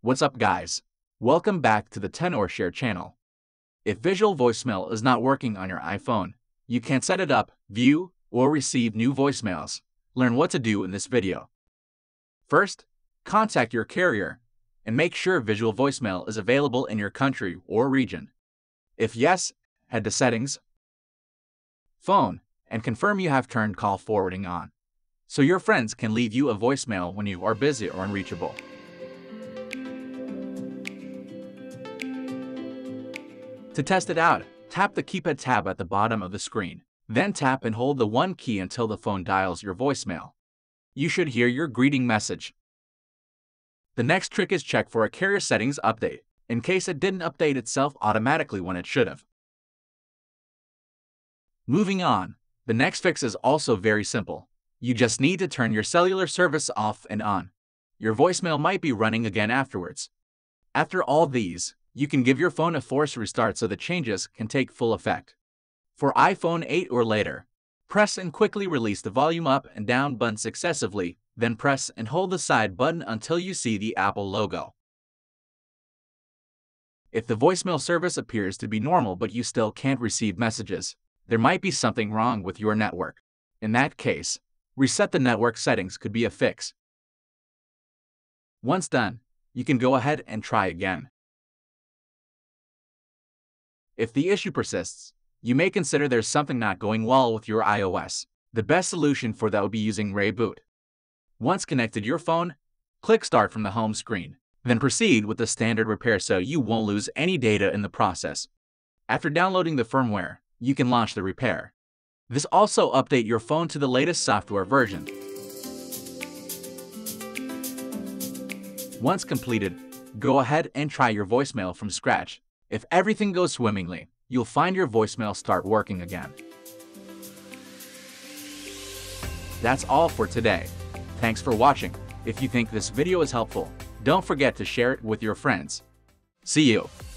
What's up guys? Welcome back to the Tenor Share channel. If visual voicemail is not working on your iPhone, you can set it up, view, or receive new voicemails. Learn what to do in this video. First, contact your carrier and make sure visual voicemail is available in your country or region. If yes, head to Settings, Phone, and confirm you have turned call forwarding on, so your friends can leave you a voicemail when you are busy or unreachable. To test it out, tap the keypad tab at the bottom of the screen. Then tap and hold the 1 key until the phone dials your voicemail. You should hear your greeting message. The next trick is check for a carrier settings update, in case it didn't update itself automatically when it should have. Moving on, the next fix is also very simple. You just need to turn your cellular service off and on. Your voicemail might be running again afterwards. After all these, you can give your phone a forced restart so the changes can take full effect. For iPhone 8 or later, press and quickly release the volume up and down button successively, then press and hold the side button until you see the Apple logo. If the voicemail service appears to be normal but you still can't receive messages, there might be something wrong with your network. In that case, reset the network settings could be a fix. Once done, you can go ahead and try again. If the issue persists, you may consider there's something not going well with your iOS. The best solution for that would be using ReiBoot. Once connected your phone, click Start from the home screen. Then proceed with the standard repair so you won't lose any data in the process. After downloading the firmware, you can launch the repair. This also update your phone to the latest software version. Once completed, go ahead and try your voicemail from scratch. If everything goes swimmingly, you'll find your voicemail start working again. That's all for today. Thanks for watching. If you think this video is helpful, don't forget to share it with your friends. See you!